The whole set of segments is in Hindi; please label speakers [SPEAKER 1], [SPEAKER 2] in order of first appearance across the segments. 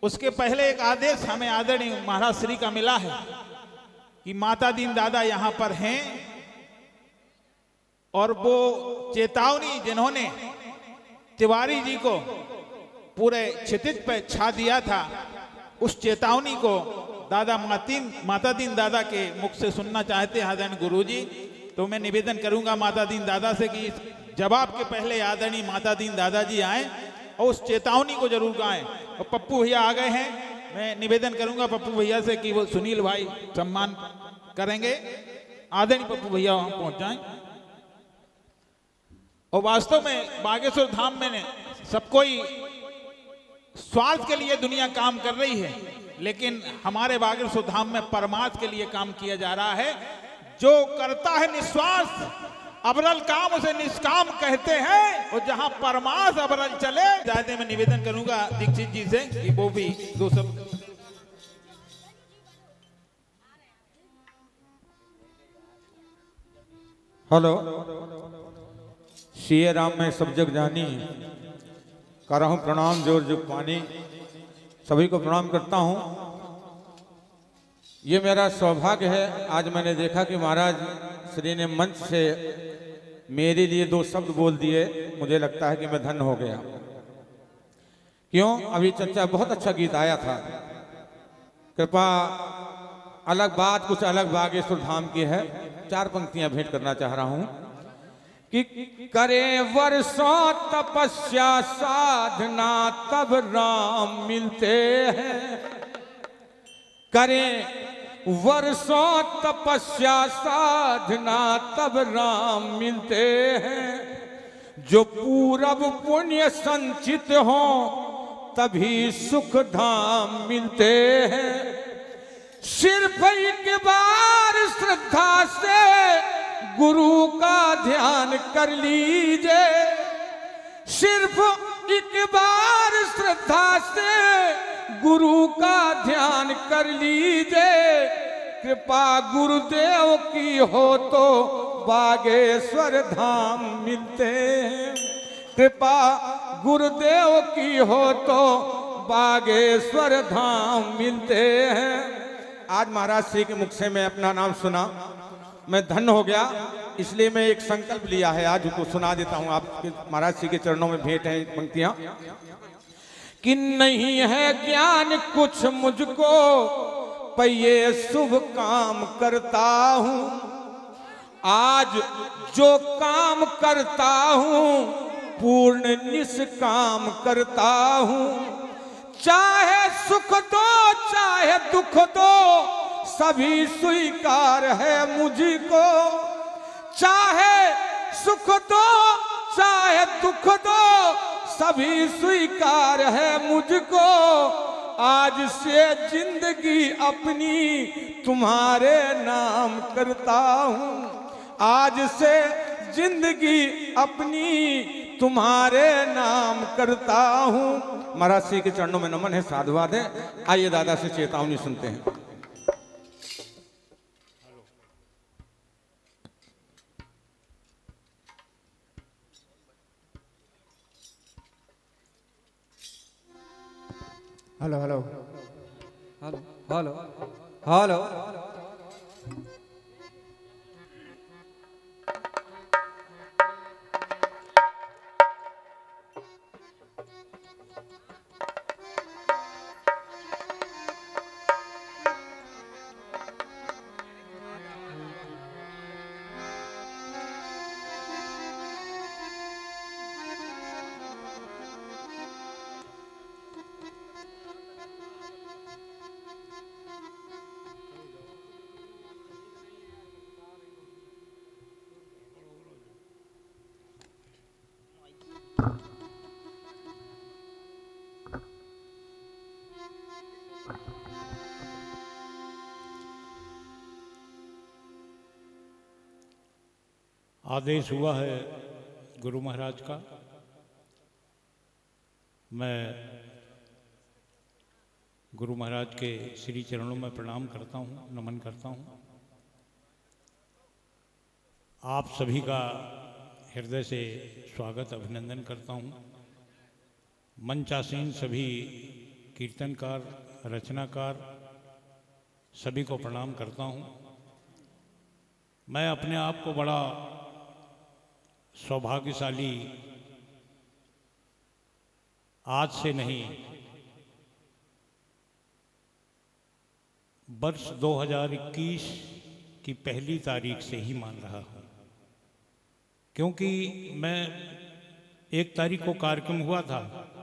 [SPEAKER 1] उसके पहले एक आदेश हमें आदरणीय महाराज श्री का मिला है कि माता दीन दादा यहां पर हैं और वो चेतावनी जिन्होंने तिवारी जी को पूरे क्षितिज पर छा दिया था, उस चेतावनी को दादा माता दीन दादा के मुख से सुनना चाहते हैं आदरणीय गुरुजी। तो मैं निवेदन करूंगा माता दीन दादा से कि जवाब के पहले आदरणीय माता दीन दादाजी आए और उस चेतावनी को जरूर गाएं। और पप्पू भैया आ गए हैं, मैं निवेदन करूंगा पप्पू भैया से कि वो सुनील भाई सम्मान करेंगे। आदरणीय पप्पू भैया वहां पहुंच जाएं। और वास्तव में बागेश्वर धाम में सब कोई स्वार्थ के लिए दुनिया काम कर रही है, लेकिन हमारे बागेश्वर धाम में परमार्थ के लिए काम किया जा रहा है। जो करता है निस्वार्थ अबरल काम उसे निष्काम कहते हैं, और जहां परमार्थ अबरल चले जाते। मैं निवेदन करूंगा दीक्षित जी से कि वो भी दो शब्द।
[SPEAKER 2] हेलो, सिए राम में सब जग जानी, कर रहा हूं प्रणाम जोर जुग पानी। सभी को प्रणाम करता हूं। ये मेरा सौभाग्य है, आज मैंने देखा कि महाराज श्री ने मंच से मेरे लिए दो शब्द बोल दिए। मुझे लगता है कि मैं धन्य हो गया। क्यों? अभी चर्चा बहुत अच्छा गीत आया था। कृपा अलग बात कुछ अलग बागेश्वर धाम की है। चार पंक्तियां भेंट करना चाह रहा हूं कि करे वर्षों तपस्या साधना तब राम मिलते हैं। करें वर्षों तपस्या साधना तब राम मिलते हैं। जो पूरब पुण्य संचित हो तभी सुख धाम मिलते हैं। सिर्फ एक बार श्रद्धा से गुरु का ध्यान कर लीजिए। सिर्फ एक बार श्रद्धा से गुरु का ध्यान कर लीजिए। कृपा गुरुदेव की हो तो बागेश्वर धाम मिलते हैं। कृपा गुरुदेव की हो तो बागेश्वर धाम मिलते हैं। आज महाराज श्री के मुख से मैं अपना नाम सुना, मैं धन्य हो गया। इसलिए मैं एक संकल्प लिया है, आज को सुना देता हूं आपके महाराज श्री के चरणों में भेंट है पंक्तियां कि नहीं है ज्ञान कुछ मुझको पर ये शुभ काम करता हूं। आज जो काम करता हूं पूर्ण निष्काम करता हूं। चाहे सुख दो चाहे दुख दो सभी स्वीकार है मुझको। चाहे सुख दो चाहे दुख दो सभी स्वीकार है मुझको। आज से जिंदगी अपनी तुम्हारे नाम करता हूँ। आज से जिंदगी अपनी तुम्हारे नाम करता हूँ। महाराज श्री के चरणों में नमन है, साधुवाद है। आइए दादा से चेतावनी सुनते हैं।
[SPEAKER 3] Hello hello hello hello hello.
[SPEAKER 4] आदेश हुआ है गुरु महाराज का। मैं गुरु महाराज के श्री चरणों में प्रणाम करता हूँ, नमन करता हूँ। आप सभी का हृदय से स्वागत अभिनंदन करता हूँ। मंचासीन सभी कीर्तनकार, रचनाकार सभी को प्रणाम करता हूँ। मैं अपने आप को बड़ा सौभाग्यशाली आज से नहीं, वर्ष 2021 की पहली तारीख से ही मान रहा हूँ, क्योंकि मैं 1 तारीख को कार्यक्रम हुआ था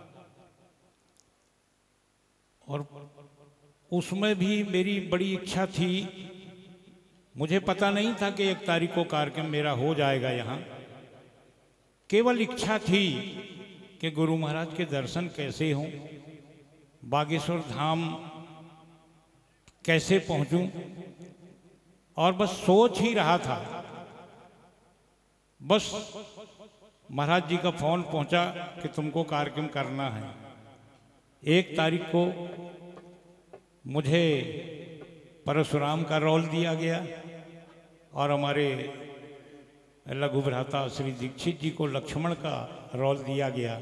[SPEAKER 4] और उसमें भी मेरी बड़ी इच्छा थी। मुझे पता नहीं था कि 1 तारीख को कार्यक्रम मेरा हो जाएगा यहाँ। केवल इच्छा थी कि गुरु महाराज के दर्शन कैसे हों, बागेश्वर धाम कैसे पहुंचूं, और बस सोच ही रहा था। बस महाराज जी का फोन पहुंचा कि तुमको कार्यक्रम करना है। 1 तारीख को मुझे परशुराम का रोल दिया गया और हमारे लघु भ्राता श्री दीक्षित जी को लक्ष्मण का रोल दिया गया।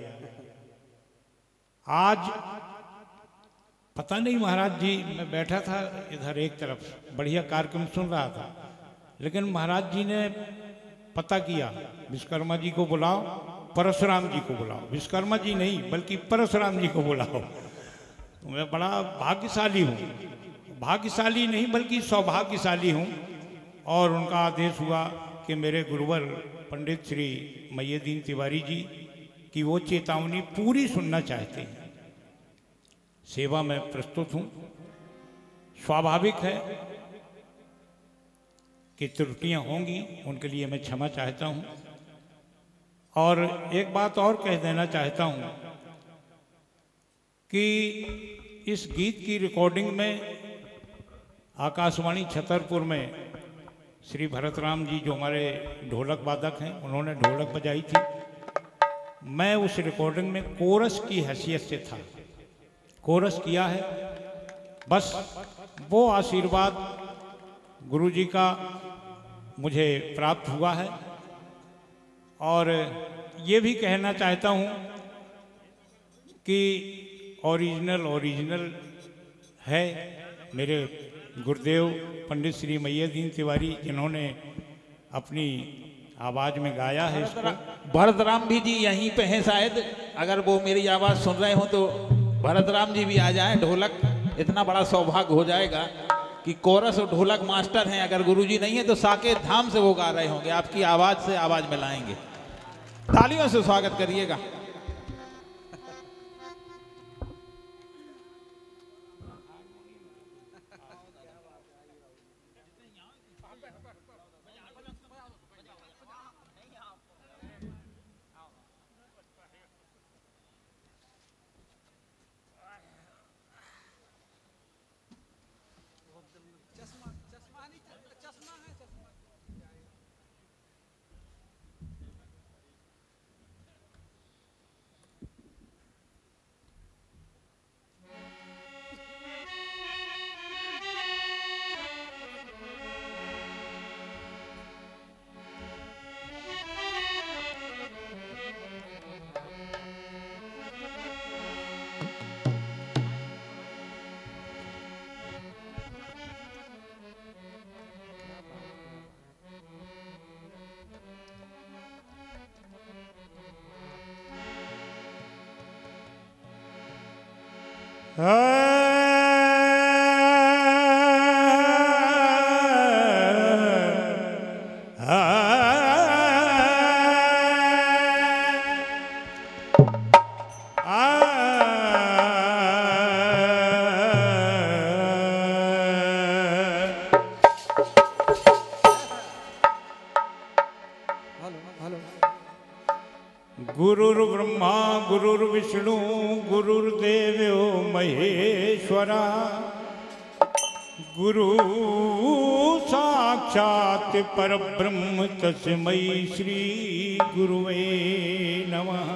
[SPEAKER 4] आज पता नहीं महाराज जी, मैं बैठा था इधर एक तरफ बढ़िया कार्यक्रम सुन रहा था, लेकिन महाराज जी ने पता किया विश्वकर्मा जी को बुलाओ, परशुराम जी को बुलाओ, विश्वकर्मा जी नहीं बल्कि परशुराम जी को बुलाओ। तो मैं बड़ा भाग्यशाली हूँ, भाग्यशाली नहीं बल्कि सौभाग्यशाली हूँ। और उनका आदेश हुआ कि मेरे गुरुवर पंडित श्री मैयदीन तिवारी जी की वो चेतावनी पूरी सुनना चाहते हैं। सेवा में प्रस्तुत हूँ। स्वाभाविक है कि त्रुटियां होंगी, उनके लिए मैं क्षमा चाहता हूँ। और एक बात और कह देना चाहता हूँ कि इस गीत की रिकॉर्डिंग में आकाशवाणी छतरपुर में श्री भरतराम जी जो हमारे ढोलक वादक हैं, उन्होंने ढोलक बजाई थी। मैं उस रिकॉर्डिंग में कोरस की हैसियत से था, कोरस किया है। बस वो आशीर्वाद गुरु जी का मुझे प्राप्त हुआ है। और ये भी कहना चाहता हूँ कि ओरिजिनल है मेरे गुरुदेव पंडित श्री मैयदीन तिवारी, जिन्होंने अपनी आवाज़ में गाया है इसको।
[SPEAKER 1] भरतराम भी जी यहीं पे हैं शायद, अगर वो मेरी आवाज़ सुन रहे हो तो भरतराम जी भी आ जाएं। ढोलक, इतना बड़ा सौभाग्य हो जाएगा कि कोरस और ढोलक मास्टर हैं। अगर गुरुजी नहीं है तो साकेत धाम से वो गा रहे होंगे, आपकी आवाज़ से आवाज़ मिलाएंगे। तालियों से स्वागत करिएगा।
[SPEAKER 4] गुरुर्ब्रह्मा गुरुर्विष्णु गुरुर्देवो महेश्वरा, गुरु साक्षात् परब्रह्म तस्मै श्री गुरुवे नमः।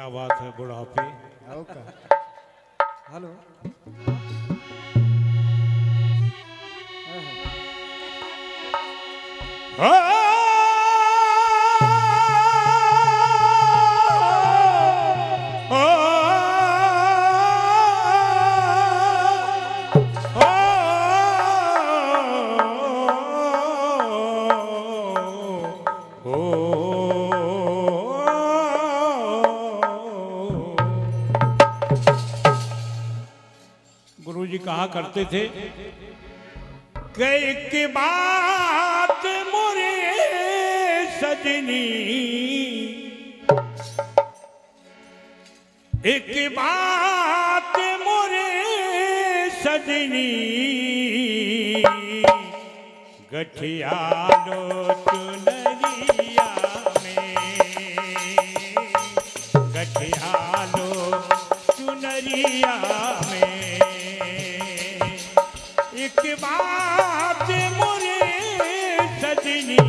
[SPEAKER 4] क्या बात है बुढ़ापे।
[SPEAKER 3] आओ का हेलो
[SPEAKER 4] गुरुजी कहा करते थे कई की बात मोरे सजनी, एक बात मोरे सजनी, गठिया लो चुनरिया में, गठिया लो चुनरिया में, एक बात मोरे सजनी,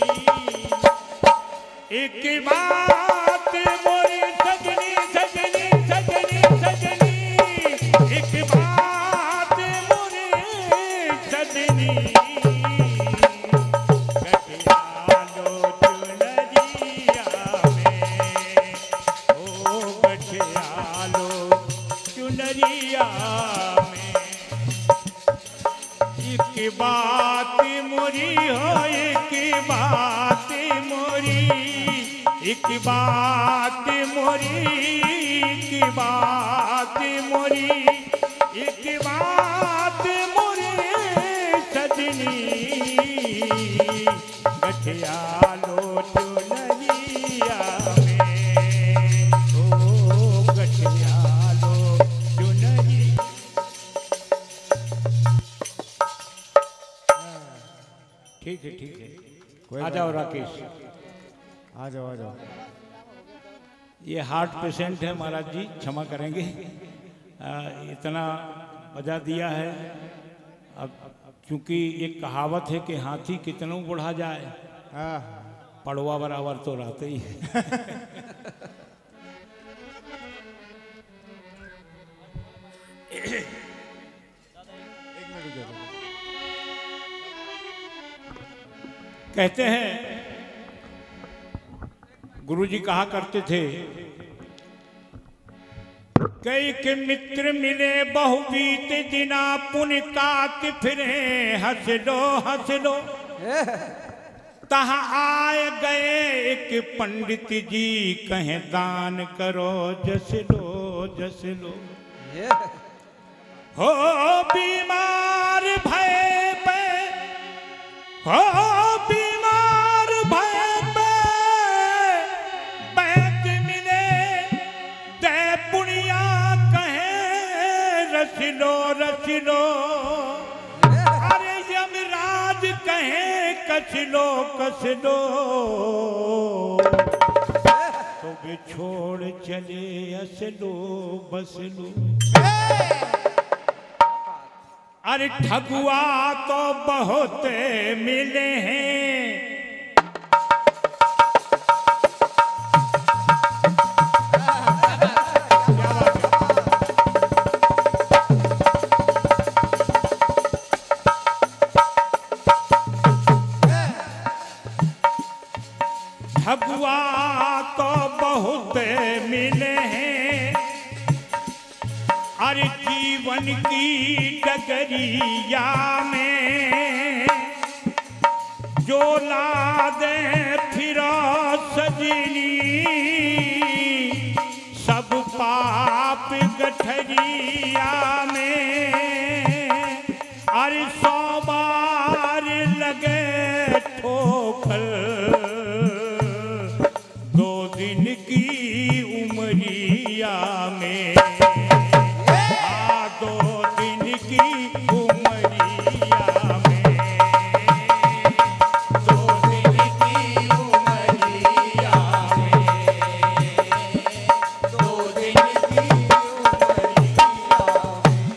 [SPEAKER 4] एक बात मोरे सजनी सजनी सजनी सजनी, एक बात मोरे सजनी, गठिया लो चुनरिया में, ओ गठिया लो चुनरिया में, एक बात मोरी हो एक बात मोरी, एक बात मोरी, एक बात मोरी, एक बात मोरी सजनी, गठिया लो चुनरिया में, ओ गठिया लो चुनरिया। ठीक है ठीक है, आ जाओ राकेश,
[SPEAKER 3] आ जाओ आ जाओ।
[SPEAKER 4] ये हार्ट पेशेंट है महाराज जी, क्षमा करेंगे। इतना बजा दिया है। अब क्योंकि एक कहावत है कि हाथी कितनों बढ़ा जाए,
[SPEAKER 3] हाँ
[SPEAKER 4] पड़वा बराबर तो रहते ही है।
[SPEAKER 3] एक मिनट रुक जाओ।
[SPEAKER 4] कहते हैं गुरुजी कहा करते थे कई के मित्र मिले बहुबीत दिना, पुण्य काट फिरे हंस लो, तहाँ आए गए एक पंडित जी, कहें दान करो जस लो, हो बीमार भय पे, हो बीमार भय पे, बैठ मिले दे पुनिया, कहे रस लो, अरे यमराज कहे कस लो, तो भी छोड़ चले असलो बसलो। अरे ठगुआ तो बहुत मिले हैं, ठगुआ तो बहुत मिले हैं, अरे जीवन की डगरिया में जो ला दे फिरो सजनी, सब पाप गठरिया में, अरे 100 बार लगे ठोकर, 2 दिन की उमरिया में, 2 दिन की उमरिया में, 2 दिन की उमरिया में, 2 दिन की उमरिया में,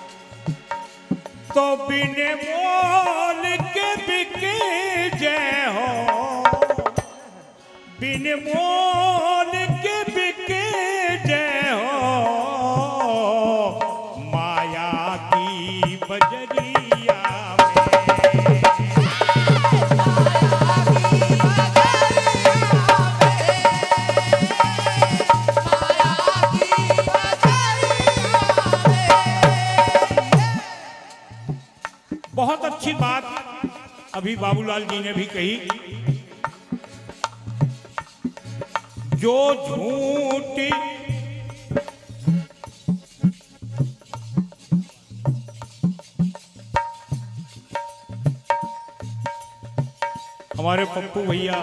[SPEAKER 4] तो बिन मोल के बिके जय हो, बिन मोल के बिके अच्छी बात अभी बाबूलाल जी ने भी कही, जो झूठ हमारे पप्पू भैया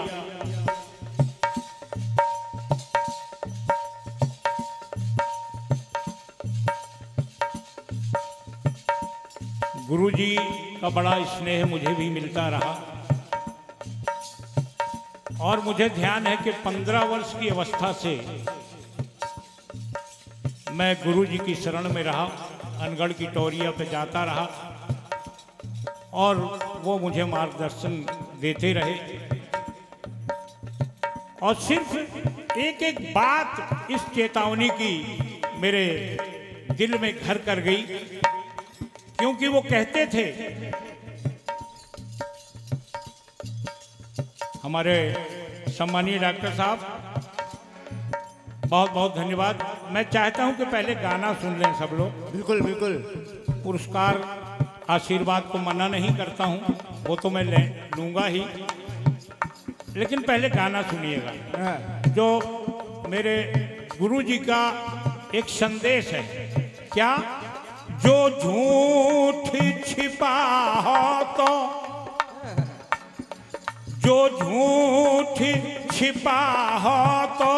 [SPEAKER 4] गुरुजी का बड़ा स्नेह मुझे भी मिलता रहा और मुझे ध्यान है कि 15 वर्ष की अवस्था से मैं गुरुजी की शरण में रहा, अनगढ़ की टोरिया पे जाता रहा और वो मुझे मार्गदर्शन देते रहे। और सिर्फ एक एक बात इस चेतावनी की मेरे दिल में घर कर गई, क्योंकि वो कहते थे, हमारे सम्मानीय डॉक्टर साहब बहुत बहुत धन्यवाद। मैं चाहता हूं कि पहले गाना सुन लें सब लोग।
[SPEAKER 3] बिल्कुल बिल्कुल।
[SPEAKER 4] पुरस्कार आशीर्वाद को मना नहीं करता हूं, वो तो मैं लूंगा ही, लेकिन पहले गाना सुनिएगा जो मेरे गुरुजी का एक संदेश है। क्या? जो झूठ छिपा हो तो, जो झूठ छिपा हो तो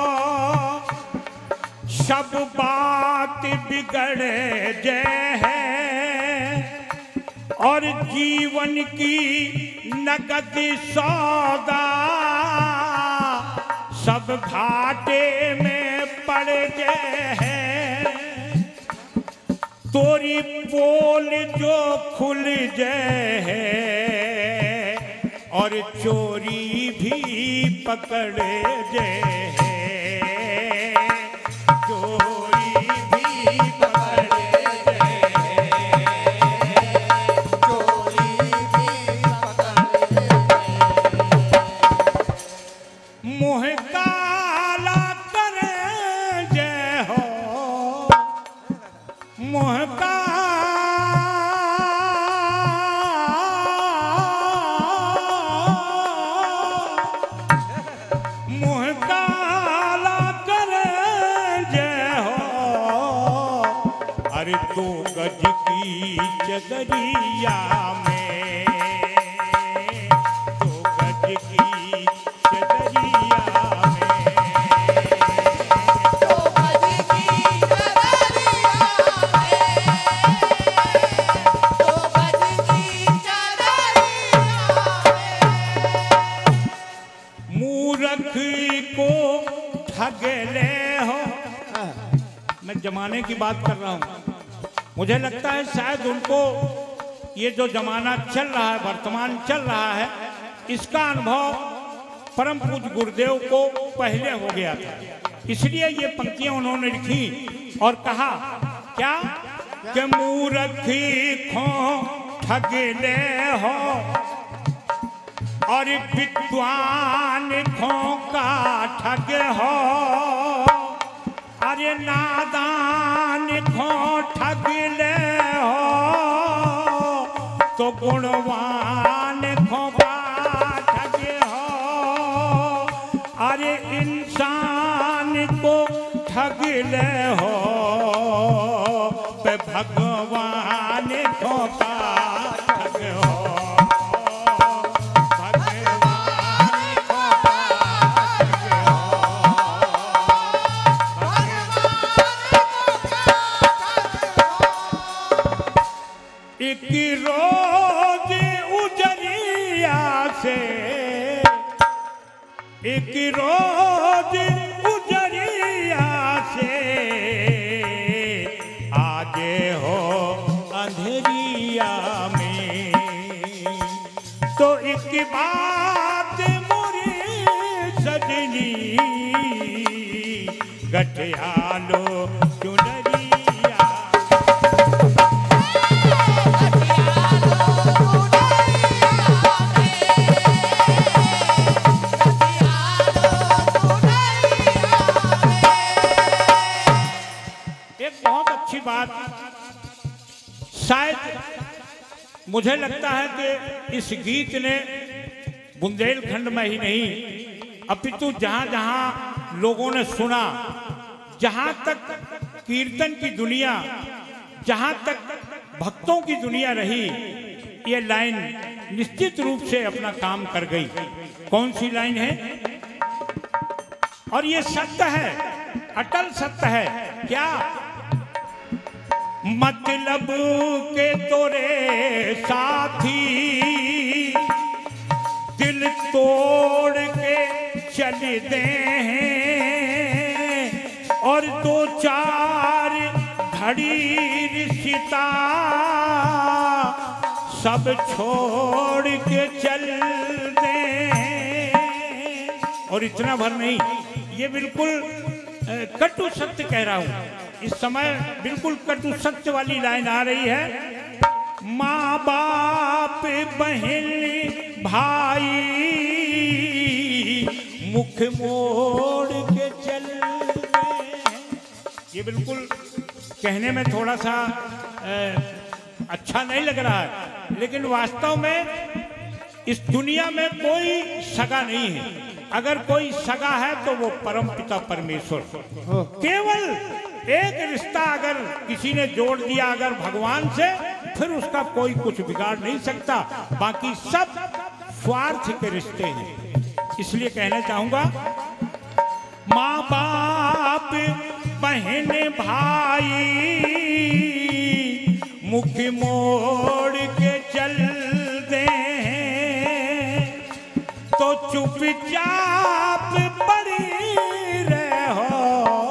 [SPEAKER 4] सब बात बिगड़े जे है, और जीवन की नगद सौदा सब घाटे में पड़ जे है। तोरी पोल जो खुल जाए है और चोरी भी पकड़ जाए, चोरी भी पकड़ जाए, चोरी भी पकड़ जाए। मुँह काला करे जय हो, मुँह काला करे जय हो, अरे 2 गज की चदरिया में, 2 गज की चदरिया में,
[SPEAKER 5] 2 गज की चदरिया में, 2 गज की चदरिया में।
[SPEAKER 4] मूर्ख को ठग ले हो। मैं जमाने की बात कर रहा हूँ। मुझे लगता है शायद उनको ये जो जमाना चल रहा है, वर्तमान चल रहा है, इसका अनुभव परम पूज्य गुरुदेव को पहले हो गया था, इसलिए ये पंक्तियां उन्होंने लिखी और कहा क्या कि मूर्ख को ठग ले हो और विद्वान को का ठग हो, अरे नादान को ठग ले हो तो गुणवान को का ठग हो, अरे इंसान को ठग ले हो पे भगवान को का ठग हो, एक रोज उजरिया से, एक रोज उजरिया से आगे हो अंधेरिया में, तो एक बात मोरी सजनी गठियालो चुनरिया, बात शायद मुझे लगता है कि इस गीत ने बुंदेलखंड में ही नहीं अपितु जहां जहां लोगों ने सुना, जहां तक कीर्तन की दुनिया, जहां तक भक्तों की दुनिया रही, ये लाइन निश्चित रूप से अपना काम कर गई। कौन सी लाइन है? और ये सत्य है, अटल सत्य है। क्या? मतलब के तोरे साथी दिल तोड़ के चल दे हैं, और दो चार घड़ी रिश्ता सब छोड़ के चल दे। और इतना भर नहीं, ये बिल्कुल कटु सत्य कह रहा हूं। इस समय बिल्कुल कटु सत्य वाली लाइन आ रही है। माँ बाप बहन भाई मुख मोड़ के चल गए। ये बिल्कुल कहने में थोड़ा सा अच्छा नहीं लग रहा है, लेकिन वास्तव में इस दुनिया में कोई सगा नहीं है। अगर कोई सगा है तो वो परमपिता परमेश्वर। केवल एक रिश्ता अगर किसी ने जोड़ दिया अगर भगवान से, फिर उसका कोई कुछ बिगाड़ नहीं सकता। बाकी सब स्वार्थ के रिश्ते हैं। इसलिए कहना चाहूंगा, माँ बाप बहन भाई मुख मोड़ के चल दे तो चुपचाप पड़ी रहो,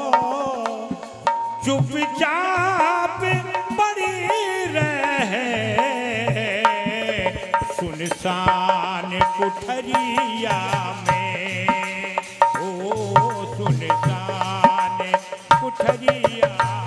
[SPEAKER 4] चुपचाप पड़ी रहे सुनसान कुठरिया में। ओ सुनसान कुठरिया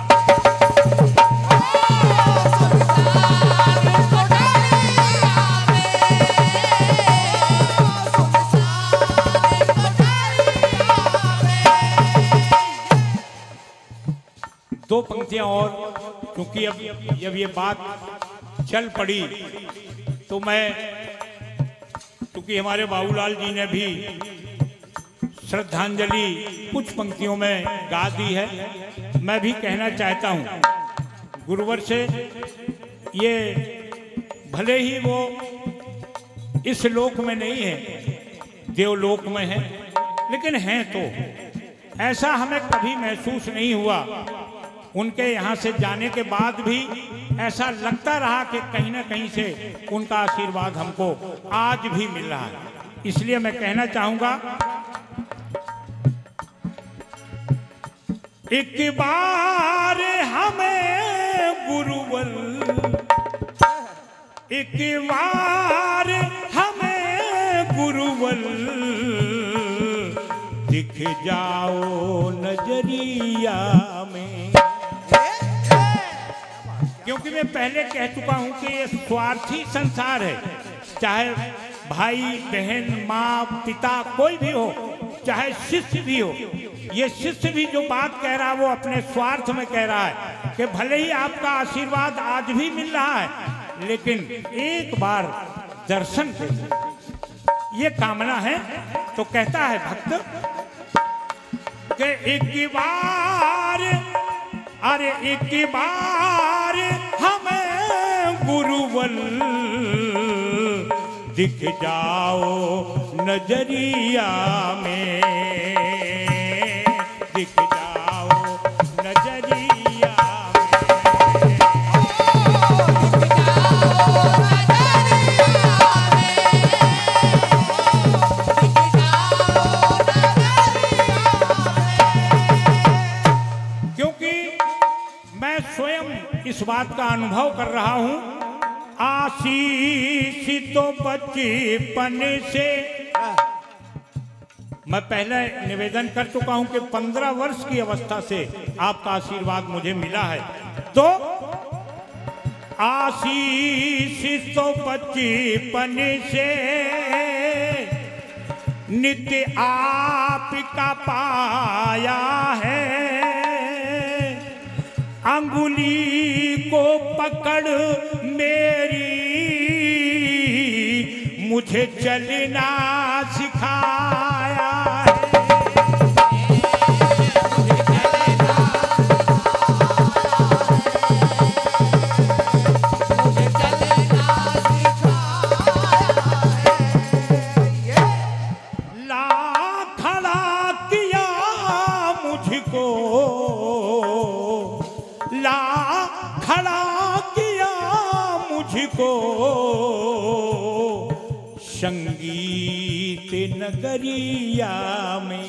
[SPEAKER 4] दो पंक्तियां और, क्योंकि अब जब ये बात चल पड़ी तो मैं, क्योंकि हमारे बाबूलाल जी ने भी श्रद्धांजलि कुछ पंक्तियों में गा दी है, मैं भी कहना चाहता हूं गुरुवर से। ये भले ही वो इस लोक में नहीं है, देवलोक में है, लेकिन हैं तो ऐसा हमें कभी महसूस नहीं हुआ। उनके यहाँ से जाने के बाद भी ऐसा लगता रहा कि कहीं ना कहीं से उनका आशीर्वाद हमको आज भी मिल रहा है। इसलिए मैं कहना चाहूंगा, एक बार हमें गुरुवर, एक बार हमें गुरुवर दिख जाओ नजरिया में। क्योंकि मैं पहले कह चुका हूं कि ये स्वार्थी संसार है। चाहे भाई बहन माँ पिता कोई भी हो, चाहे शिष्य भी हो, ये शिष्य भी जो बात कह रहा है वो अपने स्वार्थ में कह रहा है कि भले ही आपका आशीर्वाद आज भी मिल रहा है, लेकिन एक बार दर्शन के ये कामना है। तो कहता है भक्त कि एक बार, अरे एक बार हमें गुरुवर दिख जाओ नजरिया में, दिख जाओ नजरिया इस बात का अनुभव कर रहा हूं। आशीष तो बचपन से, मैं पहले निवेदन कर चुका हूं कि 15 वर्ष की अवस्था से आपका आशीर्वाद मुझे मिला है। तो आशीष तो बचपन से नित्य आपका पाया है, अंगुली को पकड़ मेरी
[SPEAKER 2] मुझे चलना सिखाया है।
[SPEAKER 5] मुझे चलना सिखाया है।
[SPEAKER 2] ला खड़ा किया मुझको, ला खड़ा किया मुझको संगीत नगरिया में,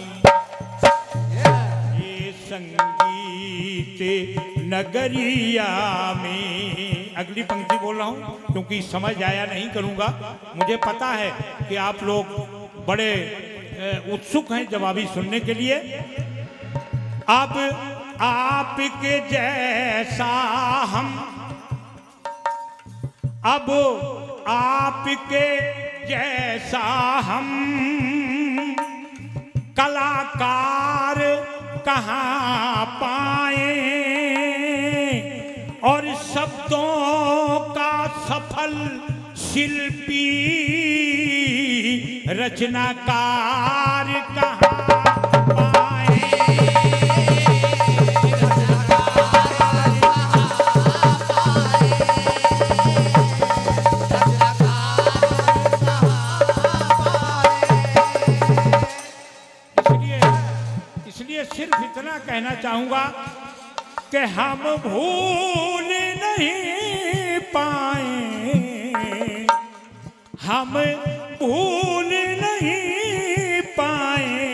[SPEAKER 2] ये संगीत नगरिया में। अगली पंक्ति बोल रहा हूँ क्योंकि समझ आया नहीं करूँगा। मुझे पता है कि आप लोग बड़े उत्सुक हैं जवाबी सुनने के लिए। अब आपके जैसा हम, अब आपके जैसा हम कलाकार कहाँ पाए, और शब्दों का सफल शिल्पी रचनाकार कहाँ पाए। इसलिए सिर्फ इतना कहना चाहूंगा कि हम भूल नहीं पाए, हम भूल नहीं पाए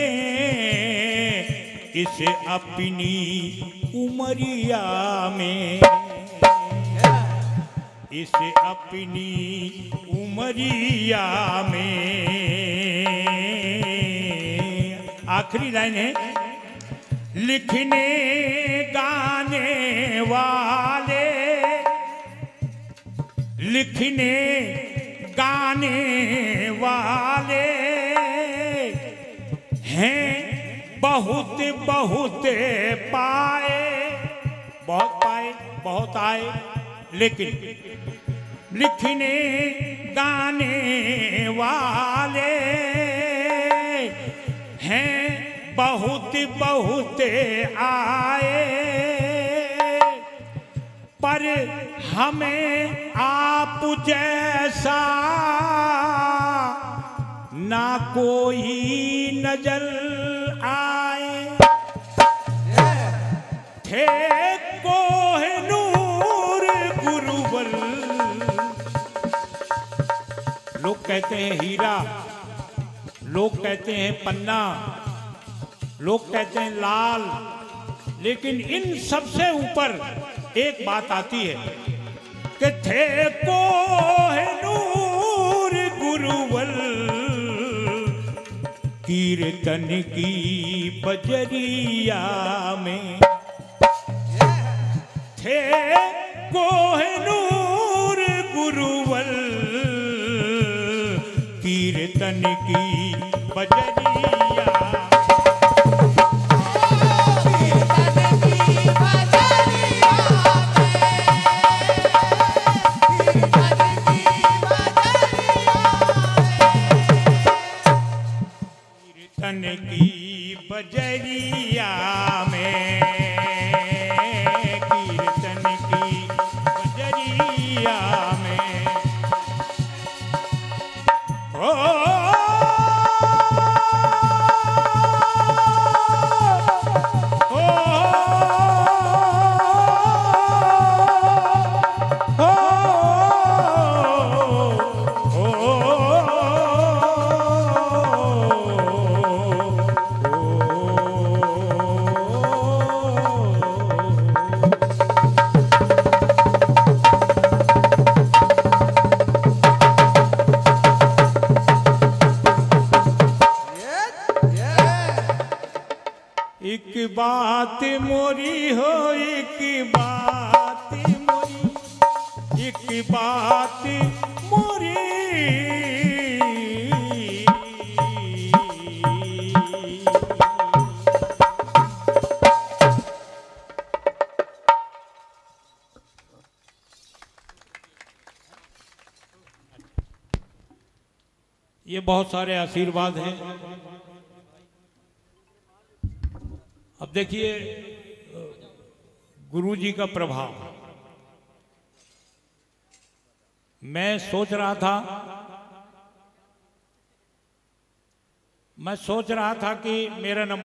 [SPEAKER 2] इसे अपनी उमरिया में, इसे अपनी उमरिया में। आखिरी लाइन है, लिखने गाने वाले, लिखने गाने वाले हैं बहुत बहुत पाए, बहुत पाए बहुत आए, लेकिन लिखने गाने वाले हैं बहुत बहुत आए, पर हमें आप जैसा ना कोई नजर आए। थे कोहिनूर गुरुवर, लोग कहते हैं हीरा, लोग कहते हैं पन्ना, लोग कहते हैं लाल, लेकिन इन सबसे ऊपर एक बात आती है कि थे कोहिनूर गुरुवर कीर्तन की बजरिया में, थे कोहिनूर गुरुवर कीर्तन की बजरिया। कीर्तन की बजरिया में, कीर्तन की बजरिया में। ओ एक बात मोरी हो, एक बात मोरी, एक बात मोरी,
[SPEAKER 4] ये बहुत सारे आशीर्वाद हैं। अब देखिए गुरु जी का प्रभाव। मैं सोच रहा था कि मेरा नंबर